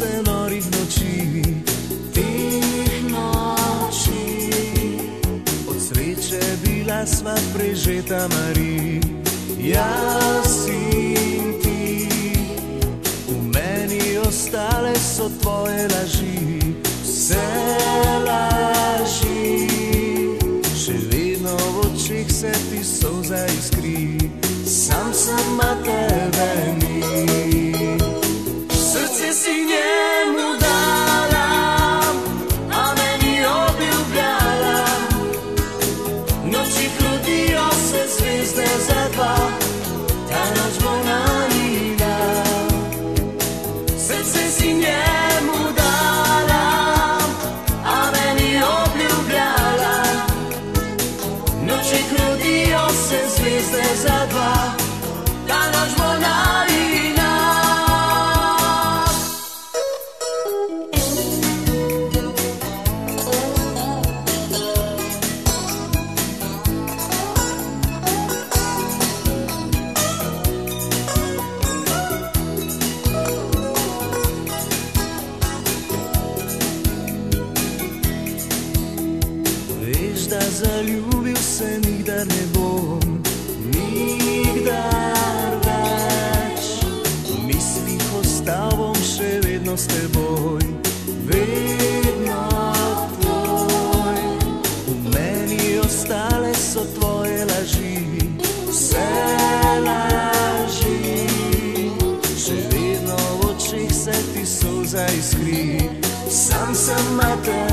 se norih noči, teh noči. Od sreče bila sva prežeta, Mari, jaz in ti. V meni ostale so tvoje laži, vse laži. Še vedno v očeh se ti solza iskri, sam sama tebe ni. Srce si njemu dala, a meni obljubljala. Noči hrudijo se zvezde za dva, ta noč bo najina. Srce si njemu dala, a meni obljubljala. Noči hrudijo se zvezde za dva, ta noč bo najina. Veš, da zaljubil se nikdar ne bom, nikdar več. V mislih ostal bom še vedno s teboj, vedno tvoj. V meni ostale so tvoje laži, vse laži. Še vedno v očeh se ti solza iskri, sam sama tebe.